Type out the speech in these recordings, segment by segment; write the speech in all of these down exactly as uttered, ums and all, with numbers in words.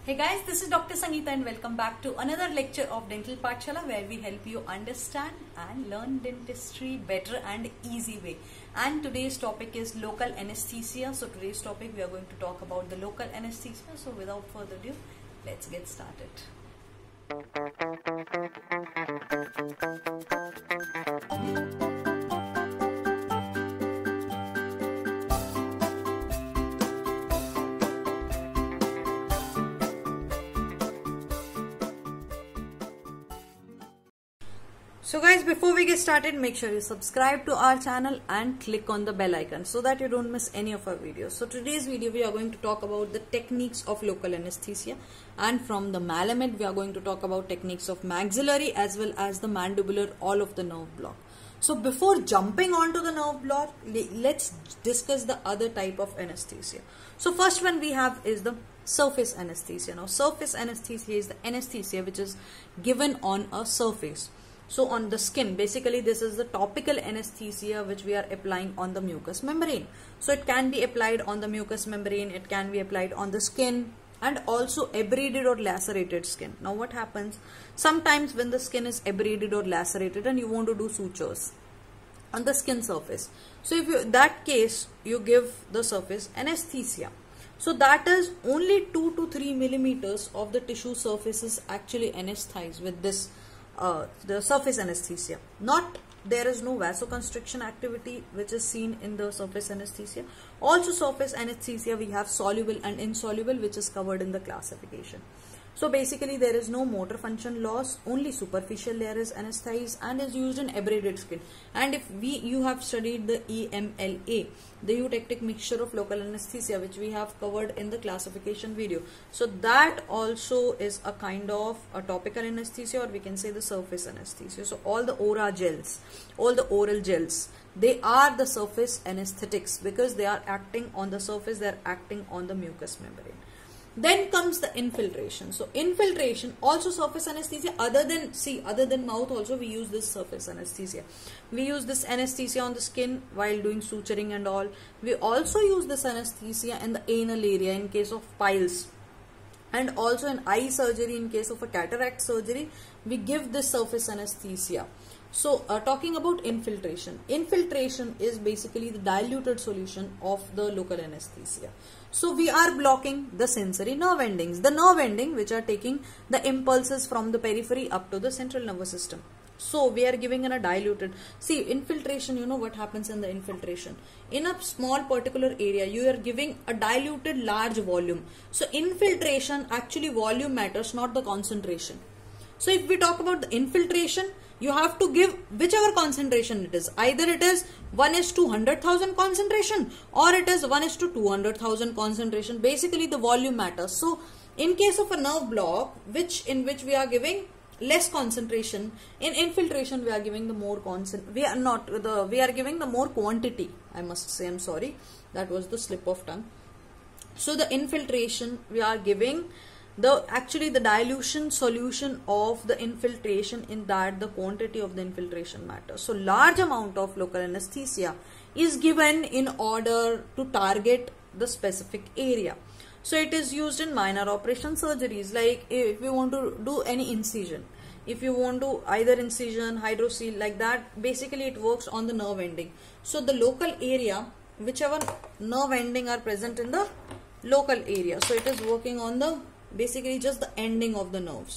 Hey guys, this is Doctor Sangeeta and welcome back to another lecture of Dental Pathshala where we help you understand and learn dentistry better and easy way. And today's topic is local anesthesia. So today's topic we are going to talk about the local anesthesia. So without further ado, let's get started. So guys, before we get started, make sure you subscribe to our channel and click on the bell icon so that you don't miss any of our videos. So today's video we are going to talk about the techniques of local anesthesia, and from the Malamud we are going to talk about techniques of maxillary as well as the mandibular, all of the nerve block. So before jumping onto the nerve block, let's discuss the other type of anesthesia. So first one we have is the surface anesthesia. Now surface anesthesia is the anesthesia which is given on a surface. So on the skin, basically this is the topical anesthesia which we are applying on the mucous membrane. So it can be applied on the mucous membrane, it can be applied on the skin, and also abraded or lacerated skin. Now what happens, sometimes when the skin is abraded or lacerated and you want to do sutures on the skin surface, so if you, that case you give the surface anesthesia. So that is only two to three millimeters of the tissue surface is actually anesthetized with this Uh, the surface anesthesia. Not there is no vasoconstriction activity which is seen in the surface anesthesia. Also surface anesthesia we have soluble and insoluble, which is covered in the classification. So basically there is no motor function loss, only superficial layer is anesthetized and is used in abraded skin. And if we you have studied the E M L A, the eutectic mixture of local anesthesia, which we have covered in the classification video, so that also is a kind of a topical anesthesia, or we can say the surface anesthesia. So all the ora gels, all the oral gels, they are the surface anesthetics because they are acting on the surface, they are acting on the mucous membrane. Then comes the infiltration. So infiltration, also surface anesthesia. Other than, see, other than mouth also we use this surface anesthesia. We use this anesthesia on the skin while doing suturing and all. We also use this anesthesia in the anal area in case of piles. And also in eye surgery, in case of a cataract surgery, we give this surface anesthesia. So uh, talking about infiltration. Infiltration is basically the diluted solution of the local anesthesia. So we are blocking the sensory nerve endings, the nerve ending which are taking the impulses from the periphery up to the central nervous system. So we are giving in a diluted, see infiltration, you know what happens in the infiltration. In a small particular area, you are giving a diluted large volume. So infiltration, actually volume matters, not the concentration. So if we talk about the infiltration, you have to give whichever concentration it is. Either it is one is to one hundred thousand concentration or it is one is to two hundred thousand concentration. Basically the volume matters. So in case of a nerve block, which in which we are giving less concentration, in infiltration we are giving the more concent we are not the we are giving the more quantity, I must say, I'm sorry, that was the slip of tongue. So the infiltration we are giving the actually the dilution solution of the infiltration, in that the quantity of the infiltration matters. So large amount of local anesthesia is given in order to target the specific area. So it is used in minor operation surgeries, like if you want to do any incision, if you want to either incision, hydrocele, like that, basically it works on the nerve ending. So the local area, whichever nerve ending are present in the local area, so it is working on the basically just the ending of the nerves.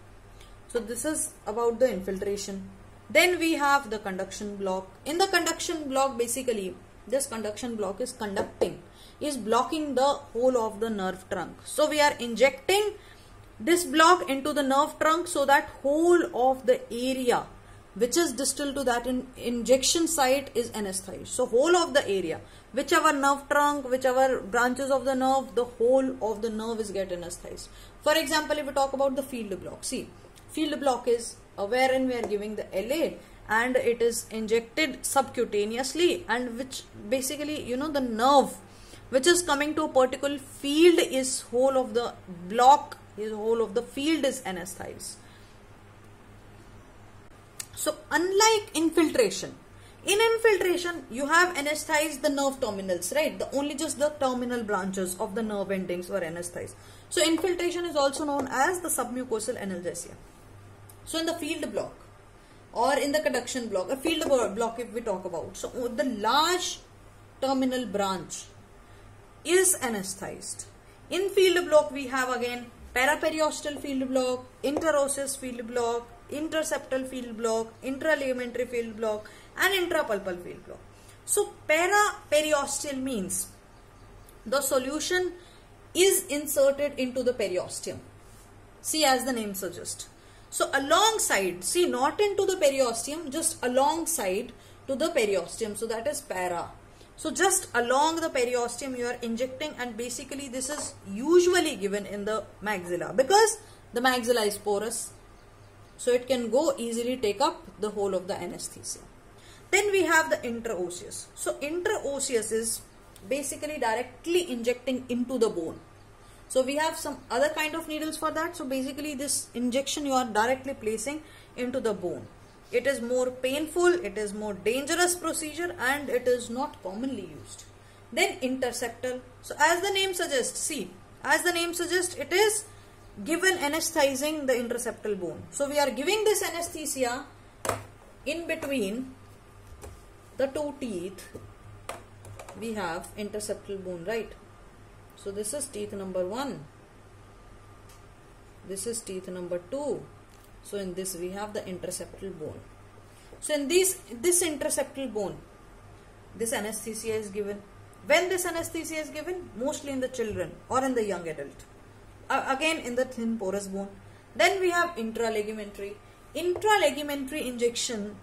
So this is about the infiltration. Then we have the conduction block. In the conduction block, basically this conduction block is conducting, is blocking the whole of the nerve trunk. So we are injecting this block into the nerve trunk so that whole of the area which is distal to that in injection site is anesthetized. So whole of the area, whichever nerve trunk, whichever branches of the nerve, the whole of the nerve is get anesthetized. For example, if we talk about the field block, see, field block is uh, wherein we are giving the L A and it is injected subcutaneously, and which basically, you know, the nerve which is coming to a particular field is whole of the block, is whole of the field is anesthetized. So unlike infiltration, in infiltration you have anesthetized the nerve terminals, right? The only just the terminal branches of the nerve endings were anesthetized. So infiltration is also known as the submucosal analgesia. So in the field block or in the conduction block, a field block if we talk about, so the large terminal branch is anesthetized. In field block we have again paraperiosteal field block, interosseous field block, interseptal field block, intraligamentary field block and intrapulpal field block. So paraperiosteal means the solution is inserted into the periosteum. See, as the name suggests. So alongside, see, not into the periosteum, just alongside to the periosteum. So that is para. So just along the periosteum you are injecting, and basically this is usually given in the maxilla because the maxilla is porous. So it can go easily take up the whole of the anesthesia. Then we have the intraosseous. So intraosseous is basically directly injecting into the bone. So we have some other kind of needles for that. So basically this injection you are directly placing into the bone. It is more painful, it is more dangerous procedure, and it is not commonly used. Then interseptal. So as the name suggests, see, as the name suggests, it is given anesthetizing the interseptal bone. So we are giving this anesthesia in between the two teeth. We have interseptal bone, right? So this is teeth number one. This is teeth number two. So in this we have the interseptal bone. So in this, this interseptal bone, this anesthesia is given. When this anesthesia is given? Mostly in the children or in the young adult. Uh, again in the thin porous bone. Then we have intraligamentary. Intraligamentary injection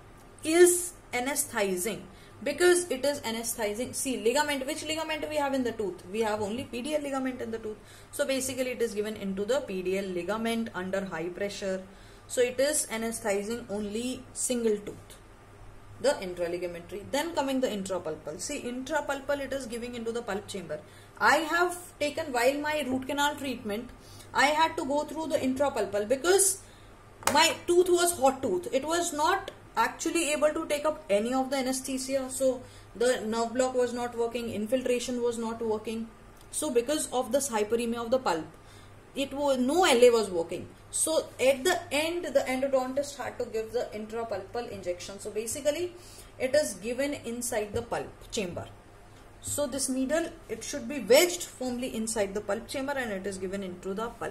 is anesthetizing because it is anesthetizing. See, ligament, which ligament we have in the tooth? We have only P D L ligament in the tooth. So basically it is given into the P D L ligament under high pressure. So it is anesthetizing only single tooth, the intraligamentary. Then coming the intrapulpal. See, intrapulpal it is giving into the pulp chamber. I have taken, while my root canal treatment, I had to go through the intrapulpal because my tooth was hot tooth. It was not actually able to take up any of the anesthesia. So the nerve block was not working, infiltration was not working. So because of this hyperemia of the pulp, it was no L A was working. So at the end, the endodontist had to give the intrapulpal injection. So basically it is given inside the pulp chamber. So this needle, it should be wedged firmly inside the pulp chamber and it is given into the pulp.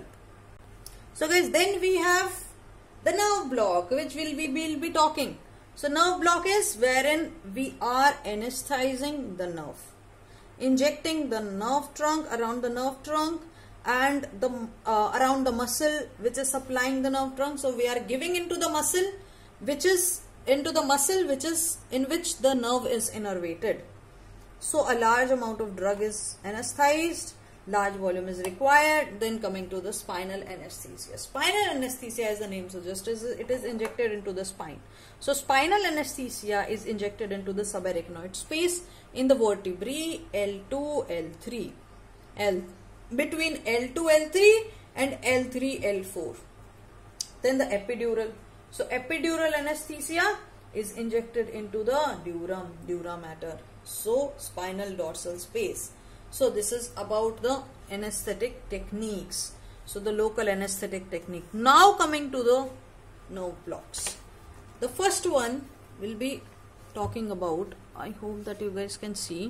So guys, then we have the nerve block, which will be, we'll be talking. So nerve block is wherein we are anesthetizing the nerve, injecting the nerve trunk, around the nerve trunk and the uh, around the muscle which is supplying the nerve trunk. So we are giving into the muscle which is into the muscle which is in which the nerve is innervated. So a large amount of drug is anesthetized, large volume is required. Then coming to the spinal anesthesia. Spinal anesthesia, as the name suggests, is it is injected into the spine. So spinal anesthesia is injected into the subarachnoid space in the vertebrae L two, L three, L between L two, L three and L three, L four. Then the epidural. So epidural anesthesia is injected into the dura, dura mater. So spinal dorsal space. So this is about the anesthetic techniques. So the local anesthetic technique. Now coming to the nerve blocks. The first one will be talking about, I hope that you guys can see.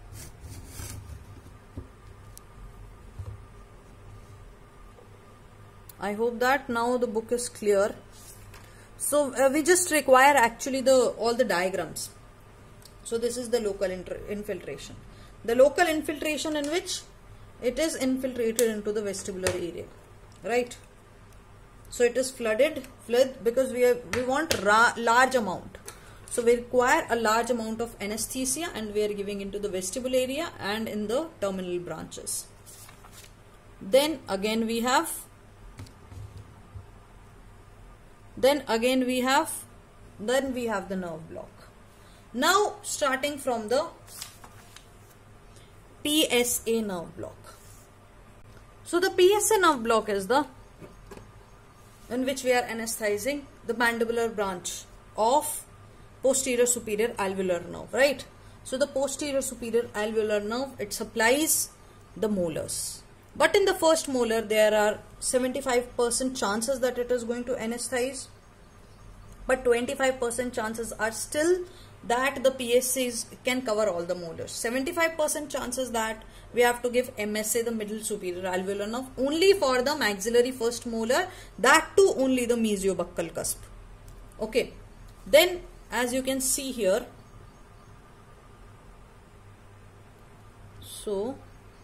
I hope that now the book is clear. So uh, we just require actually the all the diagrams. So this is the local infiltration. The local infiltration in which it is infiltrated into the vestibular area, right? So it is flooded, flood because we have, we want ra large amount. So we require a large amount of anesthesia and we are giving into the vestibular area and in the terminal branches. Then again we have, then again we have, then we have the nerve block. Now starting from the P S A nerve block. So the P S A nerve block is the in which we are anesthetizing the mandibular branch of posterior superior alveolar nerve, right? So the posterior superior alveolar nerve, it supplies the molars. But in the first molar, there are seventy-five percent chances that it is going to anesthetize, but twenty-five percent chances are still that the P S Cs can cover all the molars. seventy-five percent chances that we have to give M S A, the middle superior alveolar nerve, only for the maxillary first molar, that too only the mesiobuccal cusp. Okay, then as you can see here, so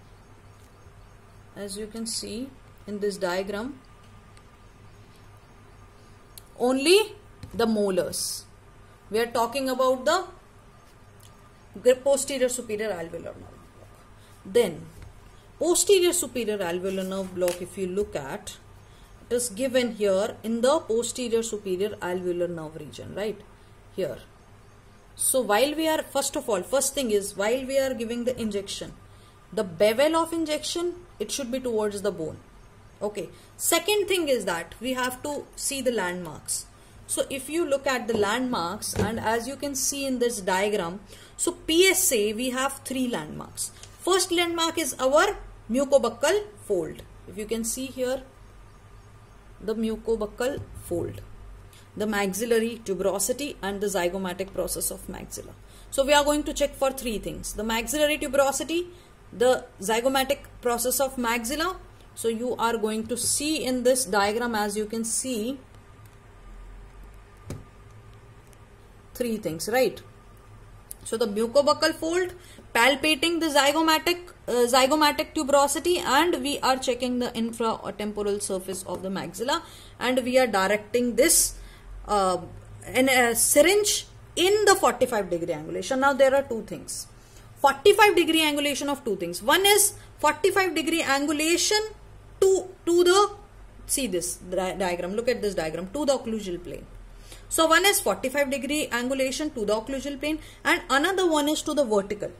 as you can see in this diagram, only the molars. We are talking about the posterior superior alveolar nerve block. Then posterior superior alveolar nerve block, if you look at, it is given here in the posterior superior alveolar nerve region, right here. So while we are, first of all, first thing is, while we are giving the injection, the bevel of injection, it should be towards the bone. Okay. Second thing is that we have to see the landmarks. So if you look at the landmarks, and as you can see in this diagram, so P S A, we have three landmarks. First landmark is our mucobuccal fold. If you can see here, the mucobuccal fold, the maxillary tuberosity and the zygomatic process of maxilla. So we are going to check for three things: the maxillary tuberosity, the zygomatic process of maxilla. So you are going to see in this diagram, as you can see, three things, right? So the mucobuccal fold, palpating the zygomatic uh, zygomatic tuberosity, and we are checking the infratemporal surface of the maxilla, and we are directing this uh, in a syringe in the forty-five degree angulation. Now there are two things. forty-five degree angulation of two things. One is forty-five degree angulation to to the, see this di diagram, look at this diagram, to the occlusal plane. So one is forty-five degree angulation to the occlusal plane, and another one is to the vertical.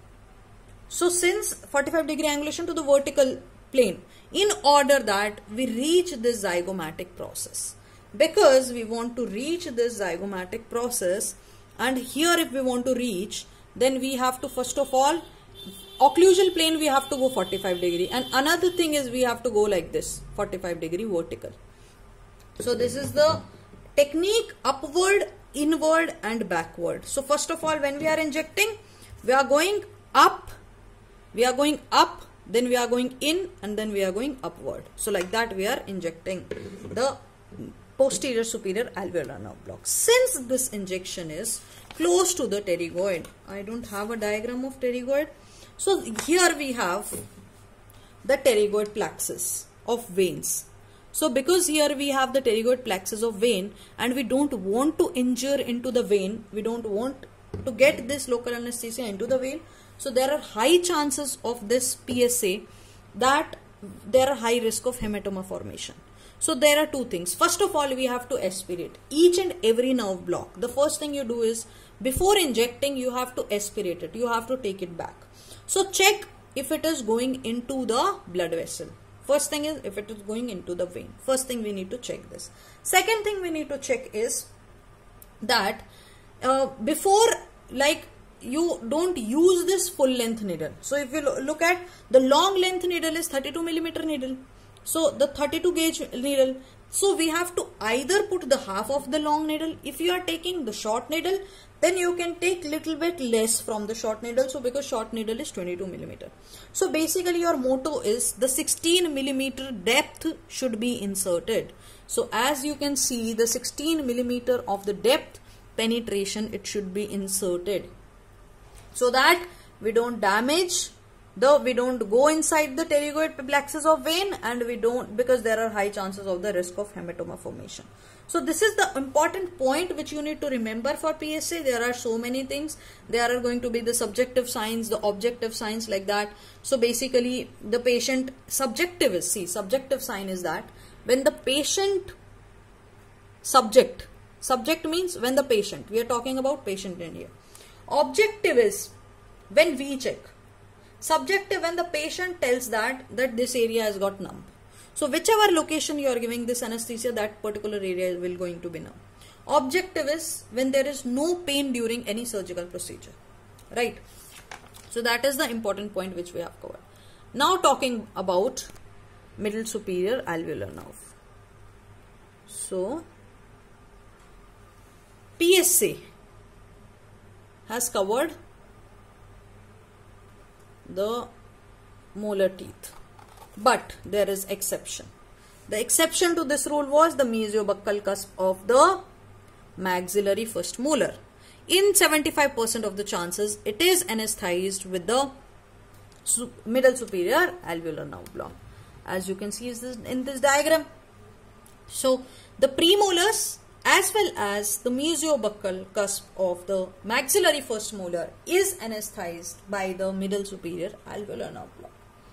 So since forty-five degree angulation to the vertical plane, in order that we reach this zygomatic process, because we want to reach this zygomatic process, and here if we want to reach, then we have to, first of all, occlusal plane we have to go forty-five degree, and another thing is we have to go like this, forty-five degree vertical. So this is the technique: upward, inward and backward. So first of all, when we are injecting, we are going up, we are going up, then we are going in, and then we are going upward. So like that we are injecting the posterior superior alveolar nerve block. Since this injection is close to the pterygoid, I don't have a diagram of pterygoid. So here we have the pterygoid plexus of veins. So because here we have the pterygoid plexus of vein, and we don't want to injure into the vein, we don't want to get this local anesthesia into the vein. So there are high chances of this P S A that there are high risk of hematoma formation. So there are two things. First of all, we have to aspirate each and every nerve block. The first thing you do is, before injecting, you have to aspirate it. You have to take it back. So check if it is going into the blood vessel. First thing is if it is going into the vein. First thing we need to check this. Second thing we need to check is that uh, before, like, you don't use this full length needle. So if you look at the long length needle is thirty-two millimeter needle. So the thirty-two gauge needle. So we have to either put the half of the long needle. If you are taking the short needle, then you can take little bit less from the short needle. So because short needle is twenty-two millimeter. So basically your motto is the sixteen millimeter depth should be inserted. So as you can see, the sixteen millimeter of the depth penetration, it should be inserted, so that we don't damage the, we don't go inside the pterygoid plexus of vein, and we don't, because there are high chances of the risk of hematoma formation. So this is the important point which you need to remember for P S A. There are so many things. There are going to be the subjective signs, the objective signs, like that. So basically the patient, subjective is, see, subjective sign is that when the patient, subject, subject means when the patient, we are talking about patient in here. Objective is when we check. Subjective when the patient tells that that this area has got numb. So whichever location you are giving this anesthesia, that particular area will going to be numb. Objective is when there is no pain during any surgical procedure, right? So that is the important point which we have covered. Now talking about middle superior alveolar nerve. So P S A has covered the molar teeth, but there is exception. The exception to this rule was the mesiobuccal cusp of the maxillary first molar. In seventy-five percent of the chances, it is anesthetized with the middle superior alveolar nerve block, as you can see in this diagram. So the premolars as well as the mesiobuccal cusp of the maxillary first molar is anesthetized by the middle superior alveolar nerve block.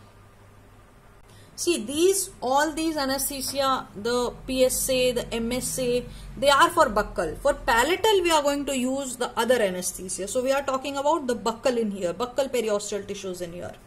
See, these, all these anesthesia, the P S A, the M S A, they are for buccal. For palatal, we are going to use the other anesthesia. So we are talking about the buccal in here, buccal periosteal tissues in here.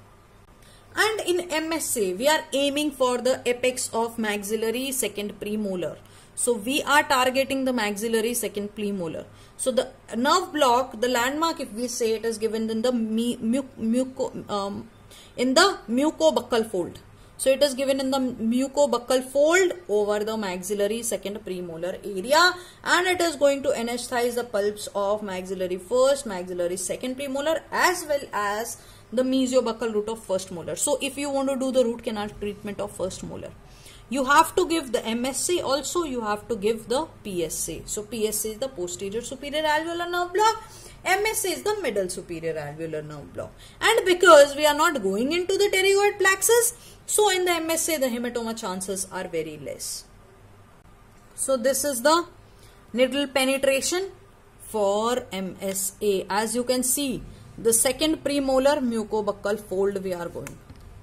And in M S A, we are aiming for the apex of maxillary second premolar. So we are targeting the maxillary second premolar. So the nerve block, the landmark, if we say, it is given in the mu muco, um, in the mucobuccal fold. So it is given in the mucobuccal fold over the maxillary second premolar area, and it is going to anesthetize the pulps of maxillary first, maxillary second premolar, as well as the mesiobuccal root of first molar. So if you want to do the root canal treatment of first molar, you have to give the M S A, also you have to give the P S A. So P S A is the posterior superior alveolar nerve block, M S A is the middle superior alveolar nerve block. And because we are not going into the pterygoid plexus, so in the M S A the hematoma chances are very less. So this is the needle penetration for M S A. As you can see, the second premolar mucobuccal fold we are going.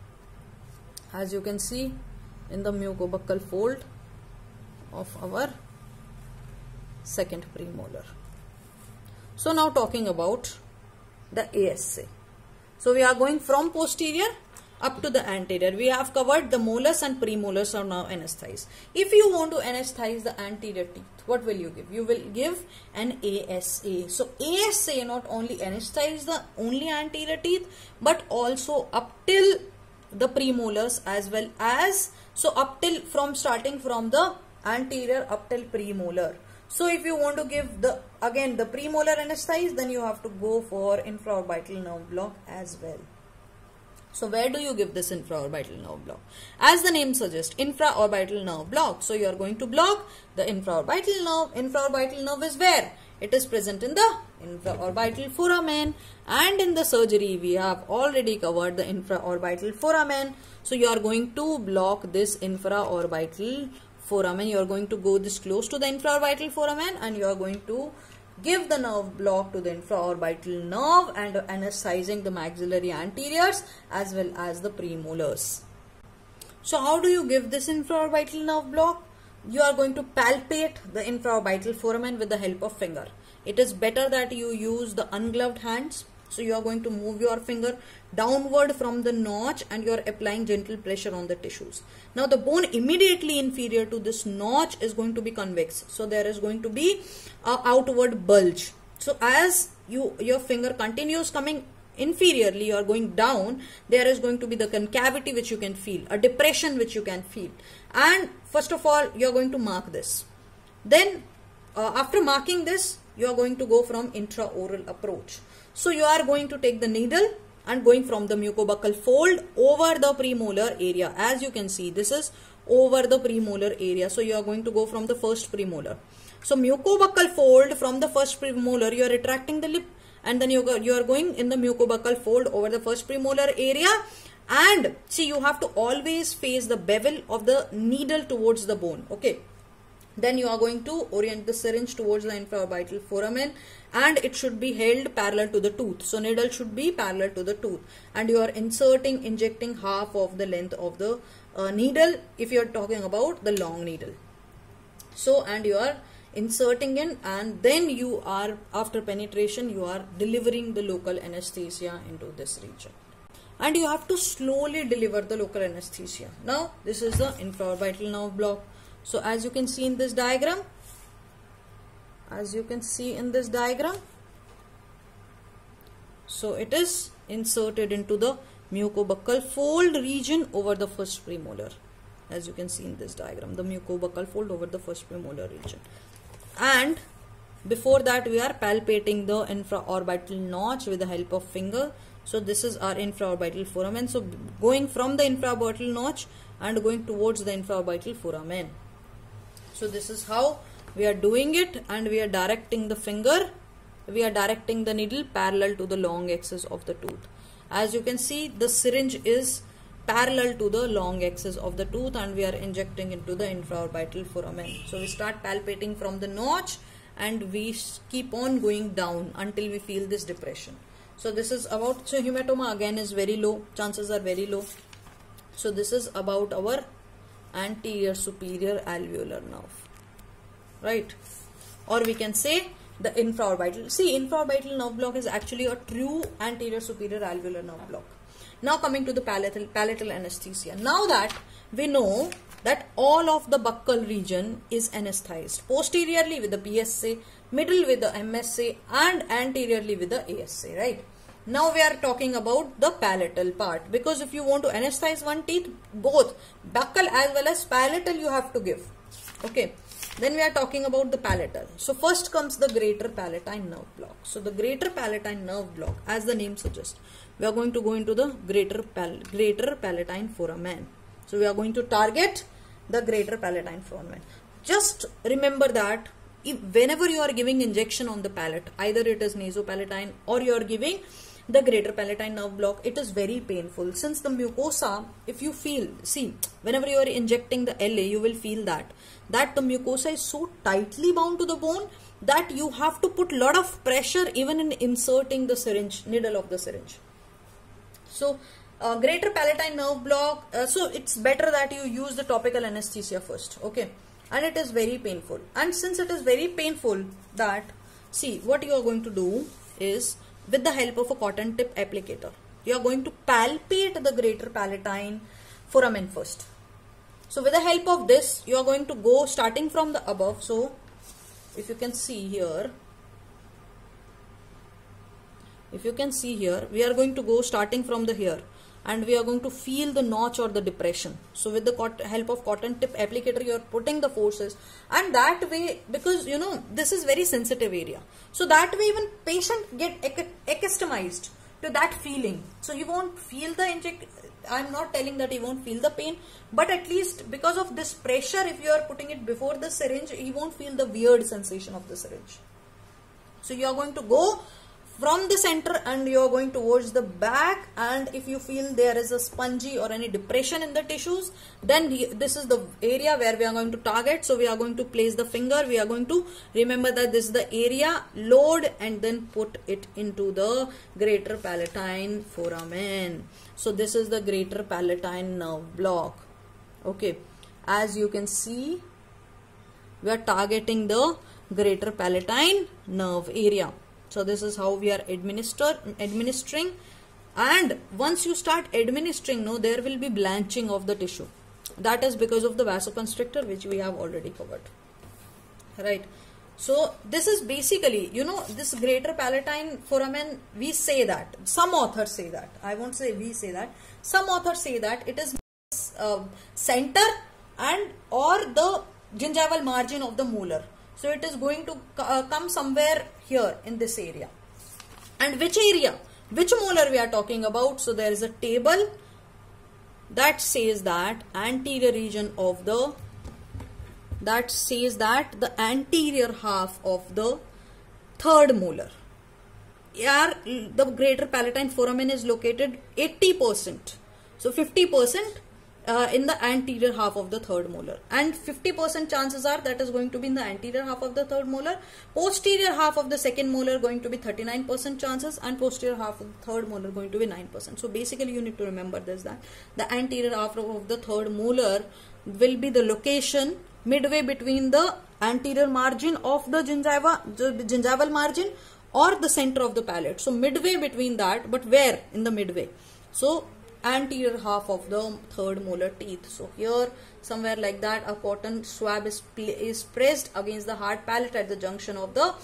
As you can see in the mucobuccal fold of our second premolar. So now talking about the A S A. So we are going from posterior up to the anterior. We have covered the molars and premolars are now anesthetized. If you want to anesthetize the anterior teeth, what will you give? You will give an A S A. So A S A not only anesthetize the only anterior teeth, but also up till the premolars as well as, so up till, from starting from the anterior up till premolar. So if you want to give the, again the premolar anesthetize, then you have to go for infraorbital nerve block as well. So where do you give this infraorbital nerve block? As the name suggests, infraorbital nerve block. So you are going to block the infraorbital nerve. Infraorbital nerve is where? It is present in the infraorbital foramen, and in the surgery we have already covered the infraorbital foramen. So you are going to block this infraorbital foramen. You are going to go this close to the infraorbital foramen, and you are going to give the nerve block to the infraorbital nerve and anesthetizing the maxillary anteriors as well as the premolars. So how do you give this infraorbital nerve block? You are going to palpate the infraorbital foramen with the help of finger. It is better that you use the ungloved hands. So you are going to move your finger downward from the notch and you are applying gentle pressure on the tissues. Now the bone immediately inferior to this notch is going to be convex. So there is going to be a outward bulge. So as you your finger continues coming inferiorly, you are going down, there is going to be the concavity which you can feel, a depression which you can feel. And first of all, you are going to mark this. Then uh, after marking this, you are going to go from intraoral approach. So you are going to take the needle and going from the mucobuccal fold over the premolar area. As you can see, this is over the premolar area. So you are going to go from the first premolar. So mucobuccal fold from the first premolar, you are retracting the lip, and then you go, you are going in the mucobuccal fold over the first premolar area. And see, you have to always face the bevel of the needle towards the bone. Okay. Then you are going to orient the syringe towards the infraorbital foramen, and it should be held parallel to the tooth. So needle should be parallel to the tooth, and you are inserting, injecting half of the length of the uh, needle if you are talking about the long needle. So, and you are inserting in, and then you are, after penetration, you are delivering the local anesthesia into this region. And you have to slowly deliver the local anesthesia. Now, this is the infraorbital nerve block. So as you can see in this diagram, as you can see in this diagram, so it is inserted into the mucobuccal fold region over the first premolar, as you can see in this diagram, the mucobuccal fold over the first premolar region. And before that we are palpating the infraorbital notch with the help of finger. So this is our infraorbital foramen. So going from the infraorbital notch and going towards the infraorbital foramen. So this is how we are doing it, and we are directing the finger, we are directing the needle parallel to the long axis of the tooth. As you can see, the syringe is parallel to the long axis of the tooth, and we are injecting into the infraorbital foramen. So we start palpating from the notch and we keep on going down until we feel this depression. So this is about, so hematoma again is very low, chances are very low. So this is about our anterior superior alveolar nerve, right? Or we can say the infraorbital. See, infraorbital nerve block is actually a true anterior superior alveolar nerve block. Now coming to the palatal, palatal anesthesia. Now that we know that all of the buccal region is anesthetized, posteriorly with the P S A, middle with the M S A, and anteriorly with the A S A, right? Now we are talking about the palatal part, because if you want to anesthetize one teeth, both buccal as well as palatal you have to give. Okay. Then we are talking about the palatal. So first comes the greater palatine nerve block. So the greater palatine nerve block, as the name suggests, we are going to go into the greater pal greater palatine foramen. So we are going to target the greater palatine foramen. Just remember that if whenever you are giving injection on the palate, either it is nasopalatine or you are giving the greater palatine nerve block, it is very painful, since the mucosa, if you feel, see, whenever you are injecting the L A, you will feel that that the mucosa is so tightly bound to the bone that you have to put lot of pressure even in inserting the syringe, needle of the syringe. So uh, greater palatine nerve block, uh, so it's better that you use the topical anesthesia first, okay? And it is very painful, and since it is very painful, that, see, what you are going to do is, with the help of a cotton tip applicator, you are going to palpate the greater palatine foramen first. So with the help of this, you are going to go starting from the above. So if you can see here, if you can see here, we are going to go starting from the here, and we are going to feel the notch or the depression. So with the help of cotton tip applicator, you are putting the forces, and that way, because you know this is very sensitive area, so that way even patient get accustomed to that feeling. So you won't feel the inject. I'm not telling that you won't feel the pain, but at least because of this pressure, if you are putting it before the syringe, you won't feel the weird sensation of the syringe. So you are going to go from the center and you are going towards the back, and if you feel there is a spongy or any depression in the tissues, then this is the area where we are going to target. So we are going to place the finger, we are going to remember that this is the area, load, and then put it into the greater palatine foramen. So this is the greater palatine nerve block. Okay, as you can see, we are targeting the greater palatine nerve area. So this is how we are administer administering, and once you start administering, no, there will be blanching of the tissue. That is because of the vasoconstrictor, which we have already covered, right? So this is basically, you know, this greater palatine foramen, we say that, some authors say that, I won't say we say that, some authors say that it is uh, center and or the gingival margin of the molar. So it is going to uh, come somewhere here in this area. And which area? Which molar we are talking about? So there is a table that says that anterior region of the, that says that the anterior half of the third molar. Here the greater palatine foramen is located eighty percent. So fifty percent Uh, in the anterior half of the third molar, and fifty percent chances are that is going to be in the anterior half of the third molar. Posterior half of the second molar going to be thirty-nine percent chances, and posterior half of the third molar going to be nine percent. So basically you need to remember this, that the anterior half of the third molar will be the location midway between the anterior margin of the gingiva, the gingival margin, or the center of the palate. So midway between that, but where? In the midway. So anterior half of the third molar teeth. So here somewhere like that, a cotton swab is, is pressed against the hard palate at the junction of the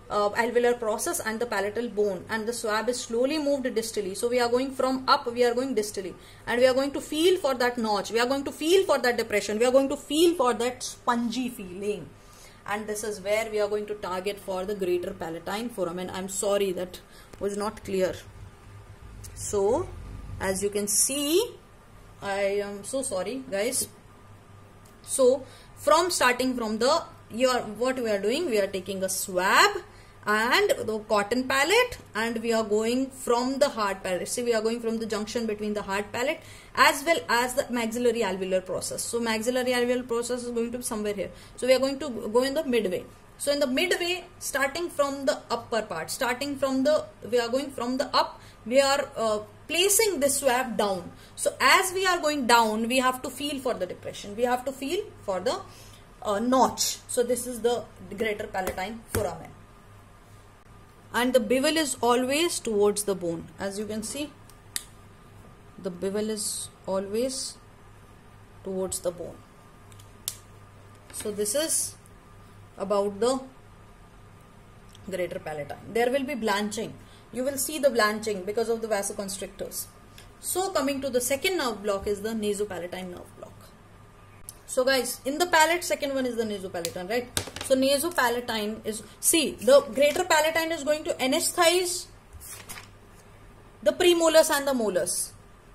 uh, alveolar process and the palatal bone, and the swab is slowly moved distally. So we are going from up, we are going distally, and we are going to feel for that notch, we are going to feel for that depression, we are going to feel for that spongy feeling, and this is where we are going to target for the greater palatine foramen. I'm sorry that was not clear. So as you can see, I am so sorry guys. So from starting from the, your what we are doing, we are taking a swab and the cotton palate, and we are going from the hard palate. See, we are going from the junction between the hard palate as well as the maxillary alveolar process. So maxillary alveolar process is going to be somewhere here. So we are going to go in the midway. So in the midway, starting from the upper part, starting from the, we are going from the up, we are uh, placing this swab down. So as we are going down, we have to feel for the depression, we have to feel for the uh, notch. So this is the greater palatine foramen. And the bevel is always towards the bone. As you can see, the bevel is always towards the bone. So this is about the greater palatine. There will be blanching. You will see the blanching because of the vasoconstrictors. So coming to the second nerve block is the nasopalatine nerve block. So guys, in the palate, second one is the nasopalatine, right? So nasopalatine is, see, the greater palatine is going to anesthetize the premolars and the molars.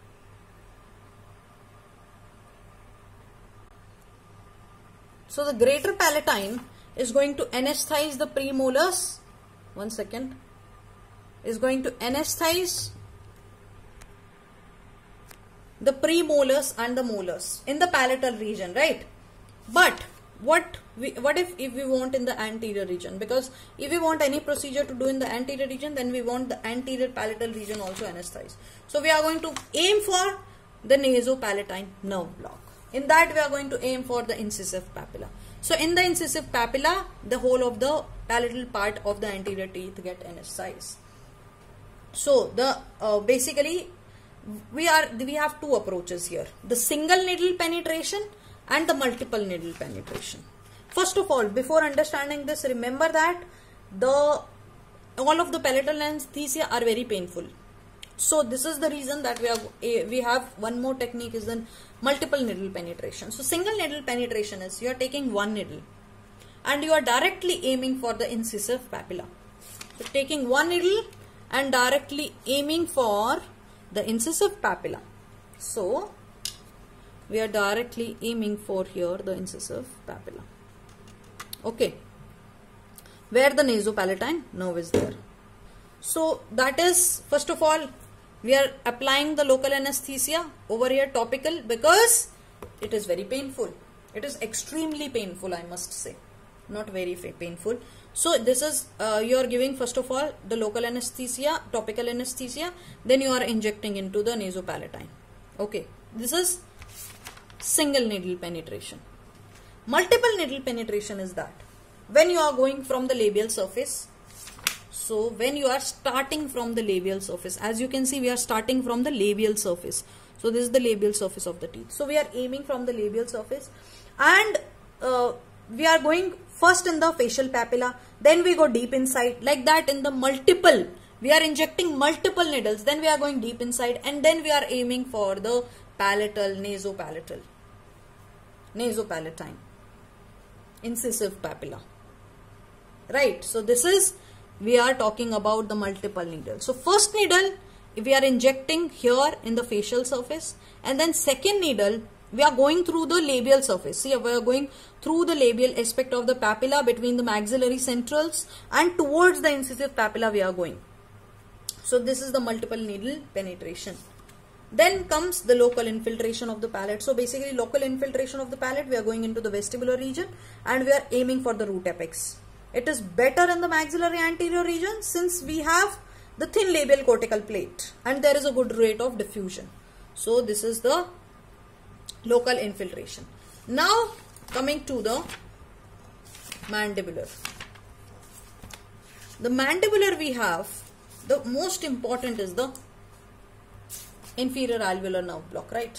So the greater palatine is going to anesthetize the premolars. One second. Is going to anesthetize the premolars and the molars in the palatal region, right? But what we, what if if we want in the anterior region? Because if we want any procedure to do in the anterior region, then we want the anterior palatal region also anesthetized. So we are going to aim for the nasopalatine nerve block. In that we are going to aim for the incisive papilla. So in the incisive papilla, the whole of the palatal part of the anterior teeth get anesthetized. So the uh, basically we are we have two approaches here: the single needle penetration and the multiple needle penetration. First of all, before understanding this, remember that the all of the palatal anesthesia are very painful. So this is the reason that we are we have one more technique is the multiple needle penetration. So single needle penetration is you are taking one needle and you are directly aiming for the incisive papilla. So taking one needle and directly aiming for the incisive papilla. So we are directly aiming for here the incisive papilla. Okay, where the nasopalatine nerve is there. So that is, first of all, we are applying the local anesthesia over here, topical, because it is very painful. It is extremely painful, I must say, not very painful. So this is, uh, you are giving first of all the local anesthesia, topical anesthesia, then you are injecting into the nasopalatine. Okay, this is single needle penetration. Multiple needle penetration is that when you are going from the labial surface. So when you are starting from the labial surface, as you can see, we are starting from the labial surface. So this is the labial surface of the teeth. So we are aiming from the labial surface, and uh, we are going first in the facial papilla, then we go deep inside, like that. In the multiple, we are injecting multiple needles, then we are going deep inside, and then we are aiming for the palatal, nasopalatal, nasopalatine, incisive papilla, right? So this is, we are talking about the multiple needles. So first needle we are injecting here in the facial surface, and then second needle we are going through the labial surface. See, we are going through the labial aspect of the papilla between the maxillary centrals, and towards the incisive papilla we are going. So this is the multiple needle penetration. Then comes the local infiltration of the palate. So basically local infiltration of the palate, we are going into the vestibular region and we are aiming for the root apex. It is better in the maxillary anterior region since we have the thin labial cortical plate and there is a good rate of diffusion. So this is the local infiltration. Now coming to the mandibular. The mandibular we have, the most important is the inferior alveolar nerve block, right?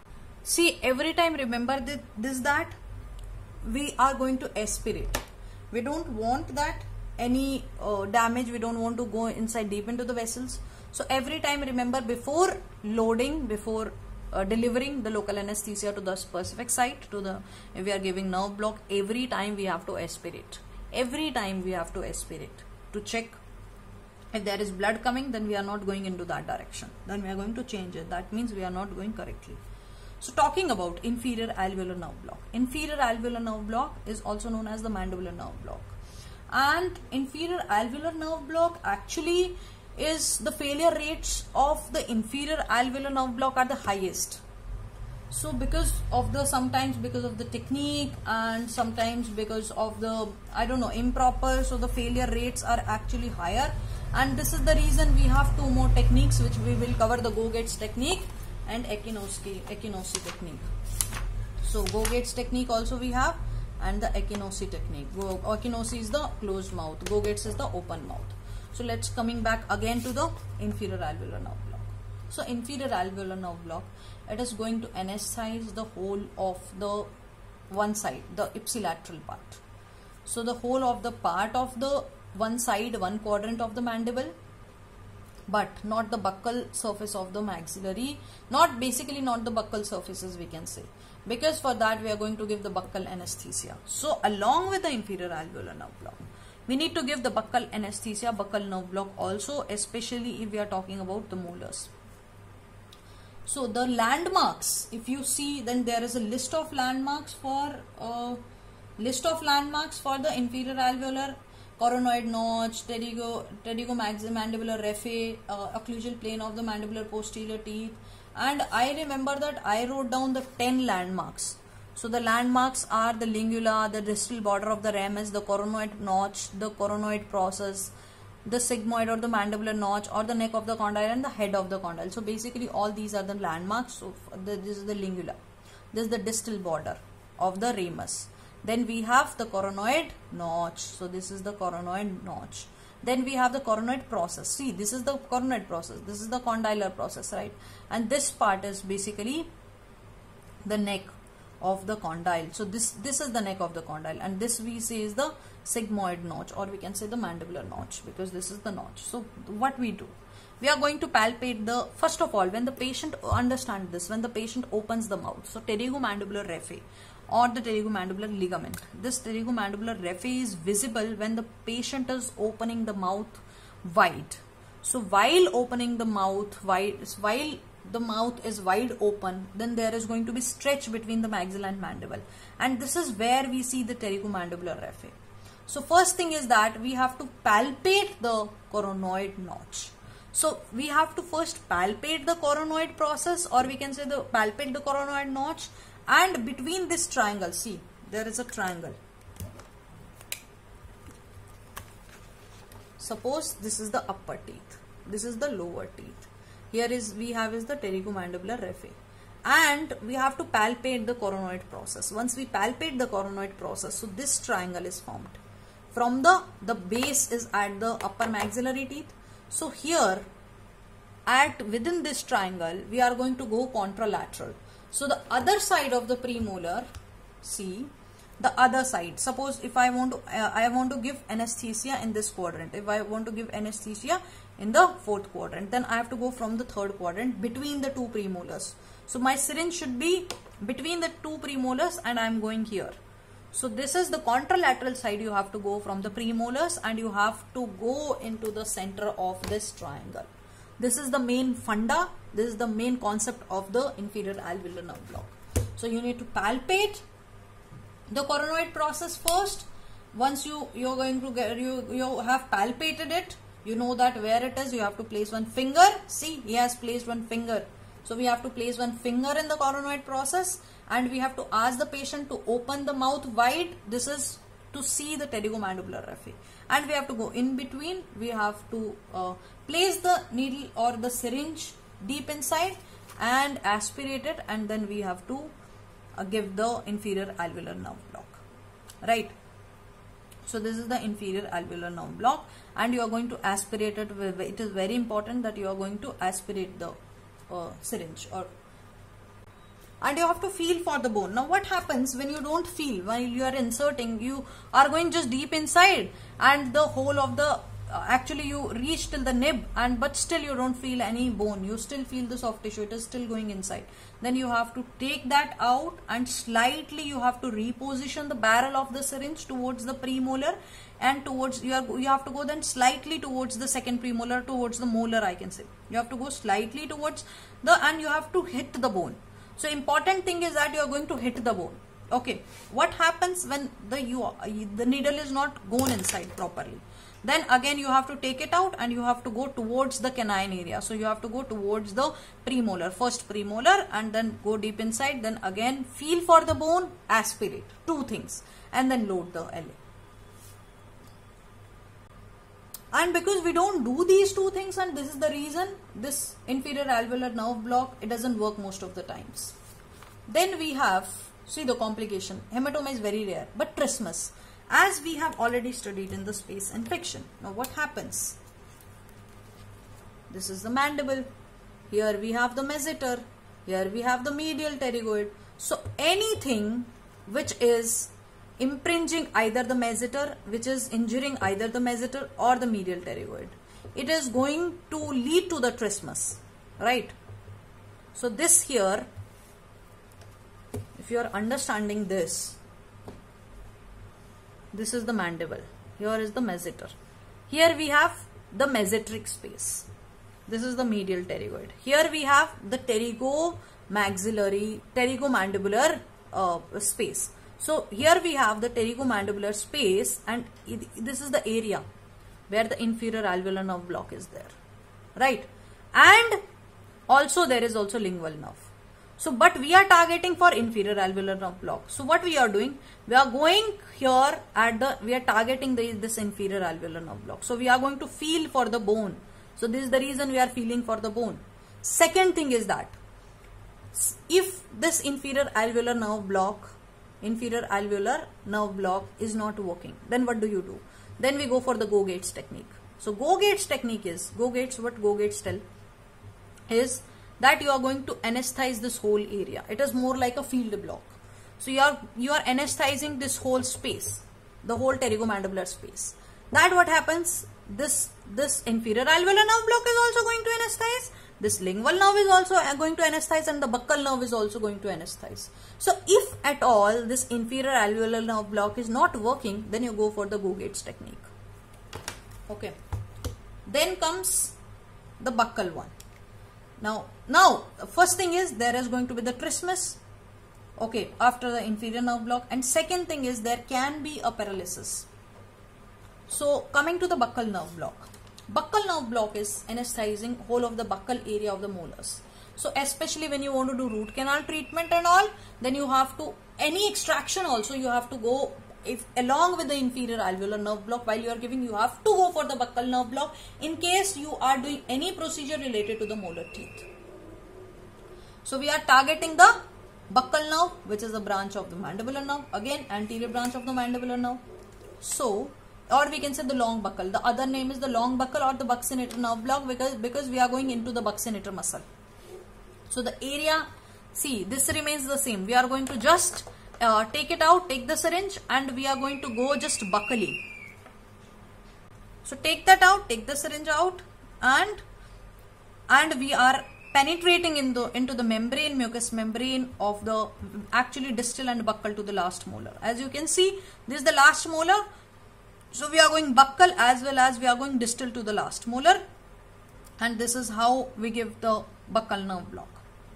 See, every time remember this, this that we are going to aspirate. We don't want that any uh, damage. We don't want to go inside deep into the vessels. So every time, remember, before loading, before uh, delivering the local anesthesia to the specific site, to the, if we are giving nerve block, every time we have to aspirate. Every time we have to aspirate to check if there is blood coming, then we are not going into that direction. Then we are going to change it. That means we are not going correctly. So talking about inferior alveolar nerve block. Inferior alveolar nerve block is also known as the mandibular nerve block. And inferior alveolar nerve block actually is the failure rates of the inferior alveolar nerve block are the highest. So because of the, sometimes because of the technique and sometimes because of the, I don't know, improper, so the failure rates are actually higher. And this is the reason we have two more techniques which we will cover, the Gogetz technique and Echinocki, Echinocki technique. So Gogetz technique also we have, and the Echinocki technique. Echinocki is the closed mouth, Gogetz is the open mouth. So let's coming back again to the inferior alveolar nerve block. So inferior alveolar nerve block, it is going to anesthetize the whole of the one side, the ipsilateral part. So the whole of the part of the one side, one quadrant of the mandible, but not the buccal surface of the maxillary, not basically not the buccal surfaces we can say, because for that we are going to give the buccal anesthesia. So along with the inferior alveolar nerve block, we need to give the buccal anesthesia, buccal nerve block also, especially if we are talking about the molars. So the landmarks, if you see, then there is a list of landmarks for uh, list of landmarks for the inferior alveolar: coronoid notch, pterygo, pterygomandibular raphe, uh, occlusal plane of the mandibular posterior teeth. And I remember that I wrote down the ten landmarks. So the landmarks are the lingula, the distal border of the ramus, the coronoid notch, the coronoid process, the sigmoid or the mandibular notch, or the neck of the condyle and the head of the condyle. So basically all these are the landmarks. So the, this is the lingula, this is the distal border of the ramus. Then we have the coronoid notch. So this is the coronoid notch. Then we have the coronoid process. See, this is the coronoid process. This is the condylar process, right? And this part is basically the neck of the condyle. So this, this is the neck of the condyle. And this we say is the sigmoid notch, or we can say the mandibular notch, because this is the notch. So what we do? We are going to palpate the, first of all, when the patient, understand this, when the patient opens the mouth. So pterygomandibular raphe or the pterygomandibular ligament. This pterygomandibular raphe is visible when the patient is opening the mouth wide. So while opening the mouth wide, while the mouth is wide open, then there is going to be stretch between the maxilla and mandible. And this is where we see the pterygomandibular raphe. So first thing is that we have to palpate the coronoid notch. So we have to first palpate the coronoid process, or we can say the palpate the coronoid notch. And between this triangle, see, there is a triangle. Suppose this is the upper teeth, this is the lower teeth. Here is, we have is the pterygomandibular raphe. And we have to palpate the coronoid process. Once we palpate the coronoid process, so this triangle is formed. From the, the base is at the upper maxillary teeth. So here, at within this triangle, we are going to go contralateral. So the other side of the premolar, see, the other side. Suppose if I want to, uh, I want to give anesthesia in this quadrant. If I want to give anesthesia in the fourth quadrant, then I have to go from the third quadrant between the two premolars. So my syringe should be between the two premolars, and I am going here. So this is the contralateral side. You have to go from the premolars and you have to go into the center of this triangle. This is the main funda. This is the main concept of the inferior alveolar nerve block. So you need to palpate the coronoid process first. Once you you're going to get you you have palpated it, you know that where it is. You have to place one finger. See, he has placed one finger. So we have to place one finger in the coronoid process, and we have to ask the patient to open the mouth wide. This is to see the pterygomandibular raphe, and we have to go in between. We have to uh, place the needle or the syringe deep inside and aspirate it, and then we have to uh, give the inferior alveolar nerve block, right? So this is the inferior alveolar nerve block, and you are going to aspirate it. It is very important that you are going to aspirate the uh, syringe, or and you have to feel for the bone. Now what happens when you don't feel while you are inserting? You are going just deep inside, and the whole of the uh, actually you reach till the nib, and but still you don't feel any bone. You still feel the soft tissue, it is still going inside. Then you have to take that out, and slightly you have to reposition the barrel of the syringe towards the premolar, and towards you are you have to go then slightly towards the second premolar, towards the molar, I can say. You have to go slightly towards the, and you have to hit the bone. So important thing is that you are going to hit the bone. Okay, what happens when the you the needle is not gone inside properly? Then again you have to take it out, and you have to go towards the canine area. So you have to go towards the premolar, first premolar, and then go deep inside. Then again feel for the bone, aspirate, two things, and then load the L A. And because we don't do these two things, and this is the reason this inferior alveolar nerve block, it doesn't work most of the times. Then we have, see the complication, hematoma is very rare, but trismus, as we have already studied in the space infection. Now what happens? This is the mandible, here we have the masseter, here we have the medial pterygoid. So anything which is impinging either the masseter, which is injuring either the masseter or the medial pterygoid, it is going to lead to the trismus, right? So this here, if you are understanding this, this is the mandible, here is the masseter, here we have the masseteric space, this is the medial pterygoid, here we have the pterygomaxillary, pterygomandibular uh, space. So here we have the pterygomandibular space, and this is the area where the inferior alveolar nerve block is there, right? And also there is also lingual nerve. So but we are targeting for inferior alveolar nerve block. So what we are doing, we are going here at the, we are targeting the, this inferior alveolar nerve block. So we are going to feel for the bone. So this is the reason we are feeling for the bone. Second thing is that if this inferior alveolar nerve block inferior alveolar nerve block is not working, then what do you do? Then we go for the Go-Gates technique. So Go-Gates technique is, Go-Gates, what Go-Gates tell is that you are going to anesthetize this whole area. It is more like a field block. So you are, you are anesthetizing this whole space, the whole pterygomandibular space. That what happens, this, this inferior alveolar nerve block is also going to anesthetize. This lingual nerve is also going to anesthetize, and the buccal nerve is also going to anesthetize. So if at all this inferior alveolar nerve block is not working, then you go for the Go-Gates technique. Okay. Then comes the buccal one. Now, now first thing is there is going to be the trismus. Okay, after the inferior nerve block, and second thing is there can be a paralysis. So coming to the buccal nerve block. Buccal nerve block is anesthetizing whole of the buccal area of the molars. So especially when you want to do root canal treatment and all, then you have to, any extraction also you have to go, if along with the inferior alveolar nerve block, while you are giving, you have to go for the buccal nerve block in case you are doing any procedure related to the molar teeth. So we are targeting the buccal nerve, which is a branch of the mandibular nerve, again anterior branch of the mandibular nerve. So, or we can say the long buccal. The other name is the long buccal or the buccinator nerve block, because, because we are going into the buccinator muscle. So the area, see, this remains the same. We are going to just uh, take it out, take the syringe, and we are going to go just buccally. So take that out, take the syringe out, and and we are penetrating in the into the membrane, mucous membrane of the actually distal and buccal to the last molar. As you can see, this is the last molar. So we are going buccal as well as we are going distal to the last molar, and this is how we give the buccal nerve block.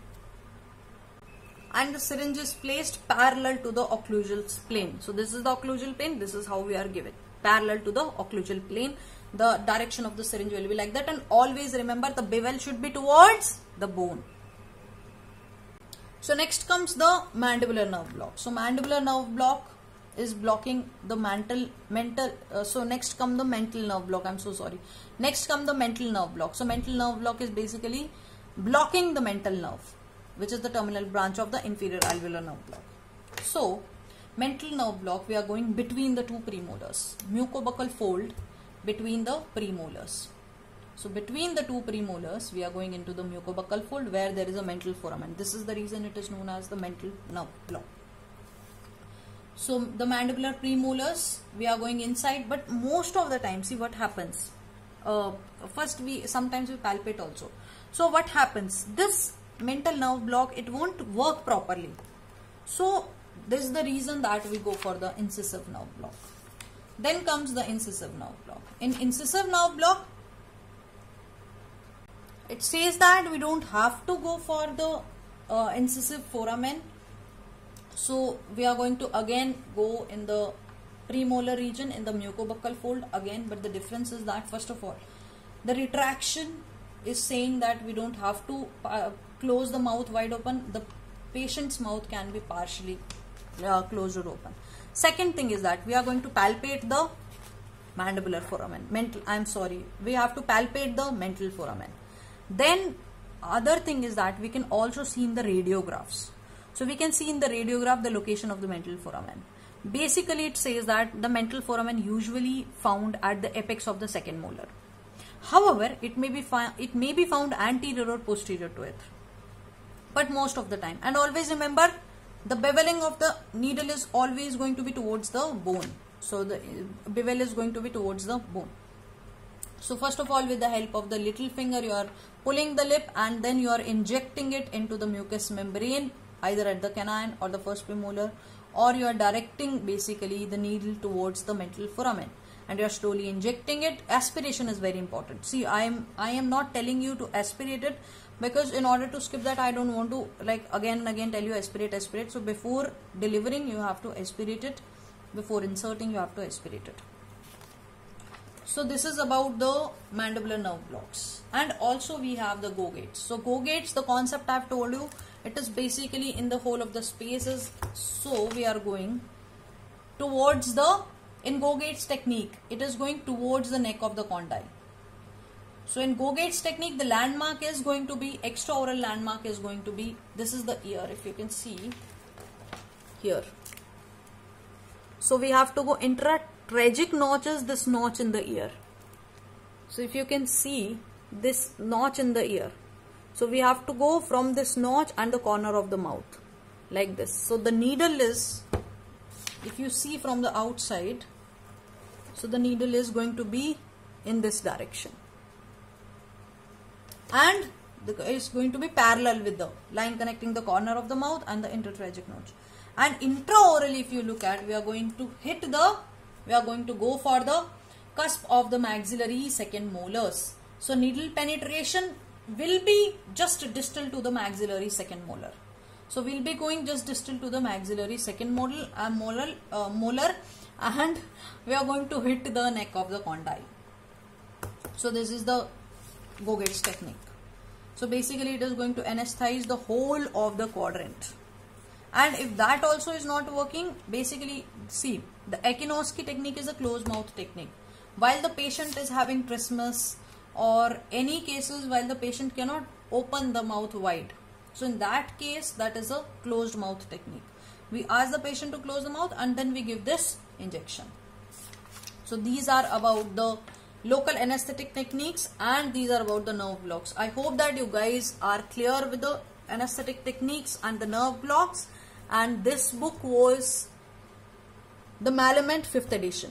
And the syringe is placed parallel to the occlusal plane. So this is the occlusal plane, this is how we are given, parallel to the occlusal plane. The direction of the syringe will be like that, and always remember the bevel should be towards the bone. So next comes the mandibular nerve block. So mandibular nerve block is blocking the mental mental uh, so next come the mental nerve block. I'm so sorry. Next come the mental nerve block. So mental nerve block is basically blocking the mental nerve, which is the terminal branch of the inferior alveolar nerve block. So mental nerve block, we are going between the two premolars, mucobuccal fold between the premolars. So between the two premolars, we are going into the mucobuccal fold where there is a mental foramen. This is the reason it is known as the mental nerve block. So the mandibular premolars, we are going inside, but most of the time, see what happens. Uh, first, we sometimes we palpate also. So what happens? This mental nerve block, it won't work properly. So this is the reason that we go for the incisive nerve block. Then comes the incisive nerve block. In incisive nerve block, it says that we don't have to go for the uh, incisive foramen. So we are going to again go in the premolar region in the mucobuccal fold again, but the difference is that first of all, the retraction is saying that we don't have to uh, close the mouth wide open. The patient's mouth can be partially uh, closed or open. Second thing is that we are going to palpate the mandibular foramen. Mental, I'm sorry, we have to palpate the mental foramen. Then other thing is that we can also see in the radiographs. So we can see in the radiograph the location of the mental foramen. Basically it says that the mental foramen usually found at the apex of the second molar. However, it may be found it may be found anterior or posterior to it. But most of the time, and always remember, the beveling of the needle is always going to be towards the bone. So the bevel is going to be towards the bone. So first of all, with the help of the little finger, you are pulling the lip and then you are injecting it into the mucous membrane, either at the canine or the first premolar, or you are directing basically the needle towards the mental foramen and you are slowly injecting it. Aspiration is very important. See, I am I am not telling you to aspirate it, because in order to skip that, I don't want to like again and again tell you aspirate, aspirate. So before delivering, you have to aspirate it. Before inserting, you have to aspirate it. So this is about the mandibular nerve blocks. And also we have the go gates. So go gates, the concept I have told you, it is basically in the whole of the spaces. So we are going towards the, in go gates technique, it is going towards the neck of the condyle. So in go gates technique, the landmark is going to be, extraoral landmark is going to be, this is the ear, if you can see here. So we have to go intratragic notches, this notch in the ear. So if you can see this notch in the ear. So we have to go from this notch and the corner of the mouth like this. So the needle is, if you see from the outside, so the needle is going to be in this direction. And it's going to be parallel with the line connecting the corner of the mouth and the intratragic notch. And intraorally, if you look at, we are going to hit the, we are going to go for the cusp of the maxillary second molars. So needle penetration will be just distal to the maxillary second molar. So we'll be going just distal to the maxillary second molar, uh, molar, uh, molar and we are going to hit the neck of the condyle. So this is the go gates technique. So basically it is going to anesthetize the whole of the quadrant. And if that also is not working, basically see, the Akinoski technique is a closed mouth technique. While the patient is having trismus or any cases while the patient cannot open the mouth wide. So in that case, that is a closed mouth technique. We ask the patient to close the mouth and then we give this injection. So these are about the local anesthetic techniques and these are about the nerve blocks. I hope that you guys are clear with the anesthetic techniques and the nerve blocks. And this book was the Malamant fifth edition.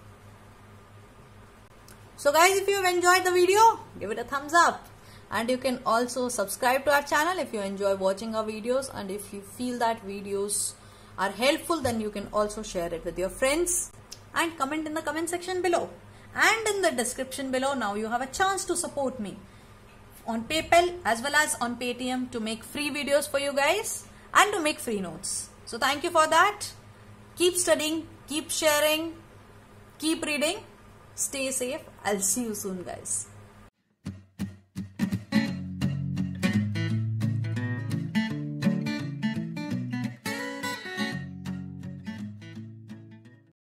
So guys, if you have enjoyed the video, give it a thumbs up. And you can also subscribe to our channel if you enjoy watching our videos. And if you feel that videos are helpful, then you can also share it with your friends. And comment in the comment section below. And in the description below, now you have a chance to support me on PayPal as well as on Paytm to make free videos for you guys and to make free notes. So thank you for that. Keep studying, keep sharing, keep reading. Stay safe. I'll see you soon, guys.